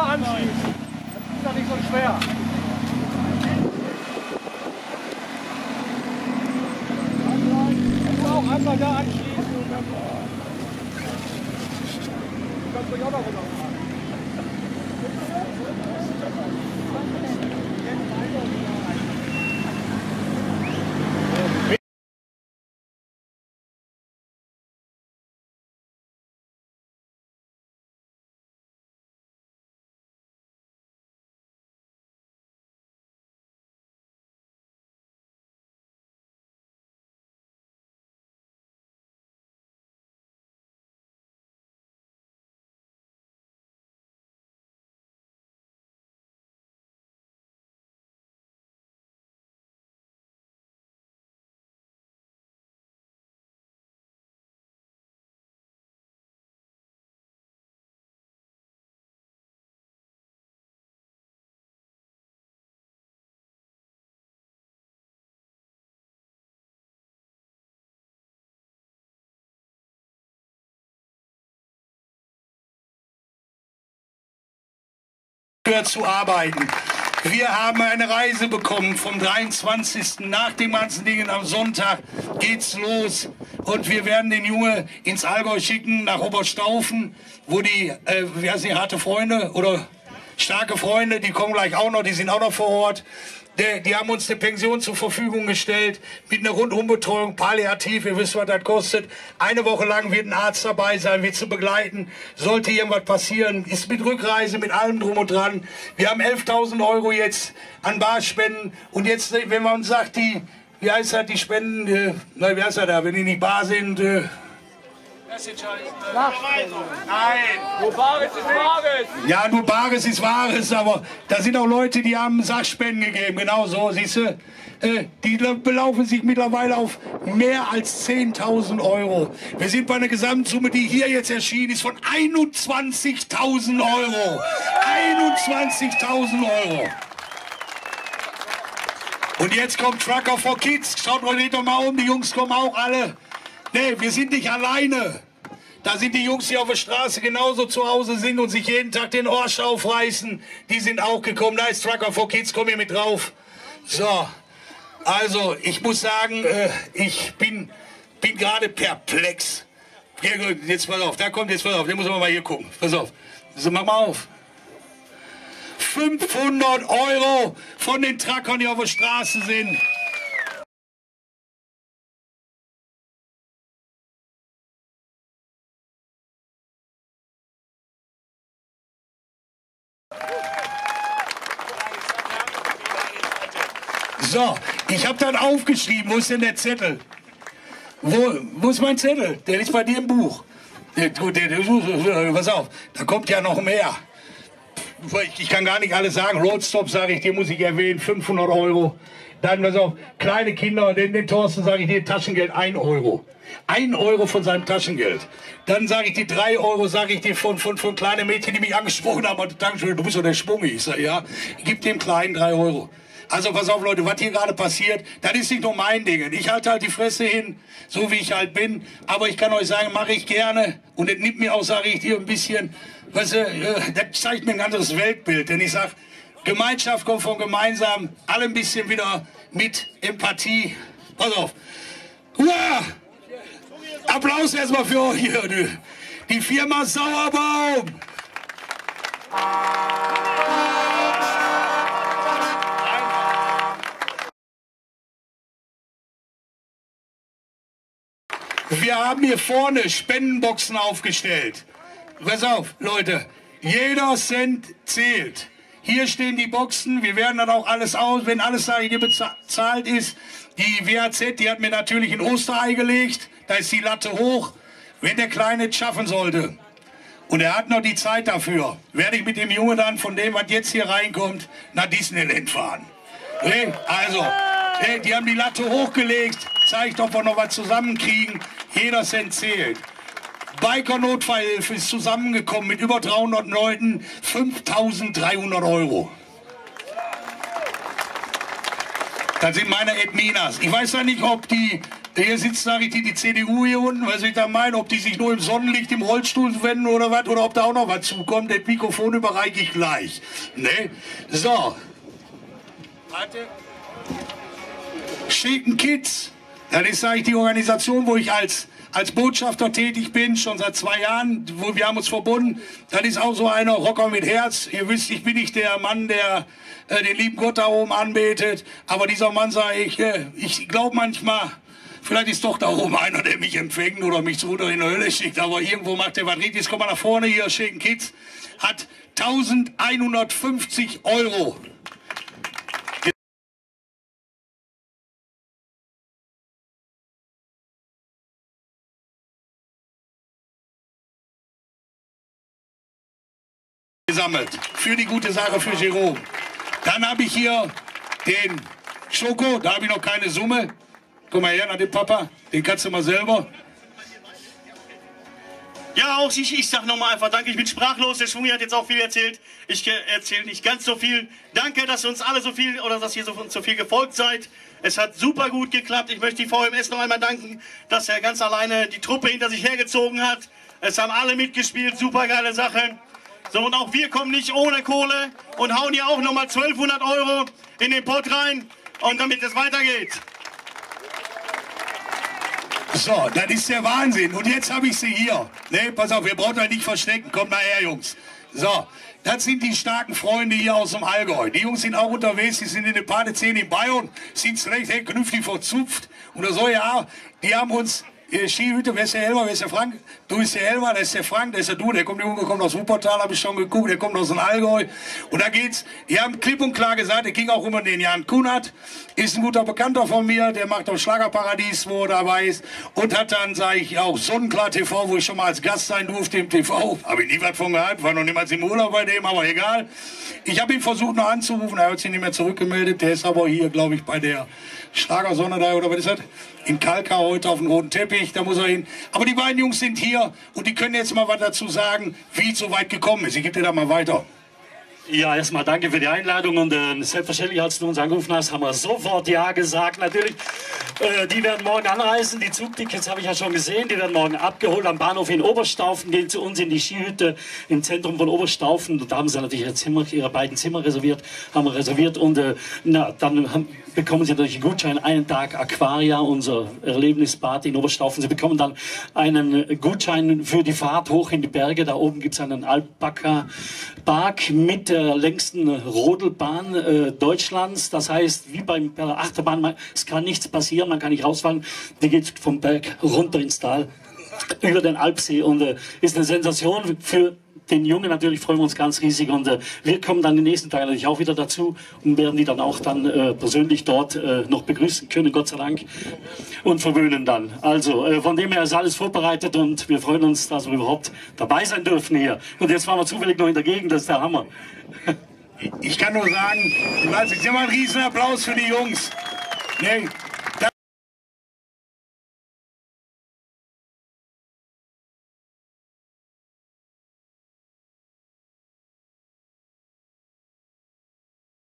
da anschließen. Das ist doch nicht so schwer. Auch einmal da anschließen und dann kannst du dich auch noch runterfahren. Zu arbeiten. Wir haben eine Reise bekommen vom 23. Nach dem ganzen Ding am Sonntag geht's los und wir werden den Junge ins Allgäu schicken, nach Oberstaufen, wo die, wie heißt die, harte Freunde oder starke Freunde, die kommen gleich auch noch, die sind auch noch vor Ort. Die haben uns eine Pension zur Verfügung gestellt mit einer Rundumbetreuung, palliativ, ihr wisst, was das kostet. Eine Woche lang wird ein Arzt dabei sein, wird zu begleiten. Sollte irgendwas passieren, ist mit Rückreise, mit allem drum und dran. Wir haben 11.000 € jetzt an Barspenden. Und jetzt, wenn man sagt, wie heißt das, die Spenden, wie heißt das da, wenn die nicht bar sind, Nein, nur Bares ist Wahres. Ja, nur Bares ist Wahres, aber da sind auch Leute, die haben Sachspenden gegeben, genau so, siehst du. Die belaufen sich mittlerweile auf mehr als 10.000 €. Wir sind bei einer Gesamtsumme, die hier jetzt erschienen ist, von 21.000 €. 21.000 €. Und jetzt kommt Trucker for Kids. Schaut euch doch mal um, die Jungs kommen auch alle. Nee, wir sind nicht alleine. Da sind die Jungs, die auf der Straße genauso zu Hause sind und sich jeden Tag den Arsch aufreißen. Die sind auch gekommen. Da ist Trucker for Kids, komm hier mit drauf. So, also ich muss sagen, ich bin gerade perplex. Jetzt pass auf, da kommt jetzt pass auf, den muss man mal hier gucken. Pass auf, so, mach mal auf. 500 € von den Truckern, die auf der Straße sind. So, ich habe dann aufgeschrieben, wo ist denn der Zettel? Wo ist mein Zettel? Der ist bei dir im Buch. Pass auf, da kommt ja noch mehr. Ich kann gar nicht alles sagen. Roadstop sage ich dir, muss ich erwähnen, 500 €. Dann, pass auf, kleine Kinder, den Thorsten sage ich dir, Taschengeld 1 €. 1 € von seinem Taschengeld. Dann sage ich dir 3 € sage ich dir von kleinen Mädchen, die mich angesprochen haben. Dankeschön, du bist doch der Schwung. Ich sage, ja, ich gebe dem Kleinen 3 €. Also pass auf, Leute, was hier gerade passiert, das ist nicht nur mein Ding. Ich halte halt die Fresse hin, so wie ich halt bin. Aber ich kann euch sagen, mache ich gerne. Und das nimmt mir auch, sage ich dir, ein bisschen, weißt du, das zeigt mir ein anderes Weltbild. Denn ich sage, Gemeinschaft kommt von gemeinsam, alle ein bisschen wieder mit Empathie. Pass auf. Uah! Applaus erstmal für euch hier, die Firma Sauerbaum. Wir haben hier vorne Spendenboxen aufgestellt. Pass auf, Leute, jeder Cent zählt. Hier stehen die Boxen, wir werden dann auch alles aus, wenn alles da hier bezahlt ist. Die WAZ, die hat mir natürlich ein Osterei gelegt, da ist die Latte hoch, wenn der Kleine es schaffen sollte. Und er hat noch die Zeit dafür, werde ich mit dem Junge dann von dem, was jetzt hier reinkommt, nach Disneyland fahren. Also, die haben die Latte hochgelegt, zeigt, ob wir noch was zusammenkriegen. Jeder Cent zählt. Biker Notfallhilfe ist zusammengekommen mit über 300 Leuten, 5.300 €. Das sind meine Adminas. Ich weiß ja nicht, ob die Hier sitzt, sage ich dir, die CDU hier unten, was ich da meine, ob die sich nur im Sonnenlicht im Rollstuhl wenden oder was, oder ob da auch noch was zukommt. Das Mikrofon überreiche ich gleich. Ne? So. Warte. Shaken Kids, das ist, sage ich, die Organisation, wo ich als Botschafter tätig bin, schon seit 2 Jahren, wo wir haben uns verbunden. Das ist auch so einer Rocker mit Herz. Ihr wisst, ich bin nicht der Mann, der den lieben Gott da oben anbetet, aber dieser Mann, sage ich glaube manchmal, vielleicht ist doch da oben einer, der mich empfängt oder mich so in die Hölle schickt, aber irgendwo macht der was richtig. Jetzt kommt mal nach vorne hier, Shaken Kids hat 1150 € gesammelt für die gute Sache für Jerome. Dann habe ich hier den Schoko, da habe ich noch keine Summe. Komm mal her, nach dem Papa, den kannst du mal selber. Ja, auch ich sag nochmal einfach danke, ich bin sprachlos, der Schwungi hat jetzt auch viel erzählt, ich erzähle nicht ganz so viel. Danke, dass uns alle so viel, oder dass ihr so viel gefolgt seid. Es hat super gut geklappt. Ich möchte die VMS noch einmal danken, dass er ganz alleine die Truppe hinter sich hergezogen hat. Es haben alle mitgespielt, super geile Sache. So, und auch wir kommen nicht ohne Kohle und hauen hier auch nochmal 1200 € in den Pott rein, und damit es weitergeht. So, das ist der Wahnsinn. Und jetzt habe ich sie hier. Ne, pass auf, wir brauchen euch nicht verstecken. Kommt mal her, Jungs. So, das sind die starken Freunde hier aus dem Allgäu. Die Jungs sind auch unterwegs, die sind in der Partezähne in Bayern, sind schlecht, künftig verzupft. Und so, ja, die haben uns... Skihütte, wer ist der Helmer, wer ist der Frank? Du bist der Helmer, das ist der Frank, das ist der Du, der Junge kommt aus Wuppertal, habe ich schon geguckt, der kommt aus dem Allgäu. Und da geht's, die haben klipp und klar gesagt, der ging auch immer den Jan Kunert, ist ein guter Bekannter von mir, der macht auch Schlagerparadies, wo er dabei ist. Und hat dann, sage ich, auch Sonnenklar TV, wo ich schon mal als Gast sein durfte im TV. Habe ich nie was von gehabt, war noch niemals im Urlaub bei dem, aber egal. Ich habe ihn versucht noch anzurufen, er hat sich nicht mehr zurückgemeldet, der ist aber hier, glaube ich, bei der Schlagersonne da, oder was ist das? In Kalkar heute auf dem roten Teppich, da muss er hin. Aber die beiden Jungs sind hier und die können jetzt mal was dazu sagen, wie es so weit gekommen ist. Ich gebe dir da mal weiter. Ja, erstmal danke für die Einladung und selbstverständlich, als du uns angerufen hast, haben wir sofort Ja gesagt. Natürlich, die werden morgen anreisen, die Zugtickets habe ich ja schon gesehen, die werden morgen abgeholt am Bahnhof in Oberstaufen, gehen zu uns in die Skihütte im Zentrum von Oberstaufen. Und da haben sie natürlich ihre beiden Zimmer reserviert, haben wir reserviert und dann bekommen sie natürlich einen Gutschein, einen Tag Aquaria, unser Erlebnisbad in Oberstaufen. Sie bekommen dann einen Gutschein für die Fahrt hoch in die Berge. Da oben gibt es einen Alpaka-Park mit der längsten Rodelbahn Deutschlands. Das heißt, wie bei der Achterbahn, es kann nichts passieren, man kann nicht rausfallen. Die geht vom Berg runter ins Tal über den Alpsee und ist eine Sensation für den Jungen. Natürlich freuen wir uns ganz riesig und wir kommen dann die nächsten Tage natürlich auch wieder dazu und werden die dann auch dann persönlich dort noch begrüßen können, Gott sei Dank, und verwöhnen dann. Also von dem her ist alles vorbereitet und wir freuen uns, dass wir überhaupt dabei sein dürfen hier. Und jetzt waren wir zufällig noch in der Gegend, das ist der Hammer. Ich kann nur sagen, ich mal einen riesen Applaus für die Jungs. Nee,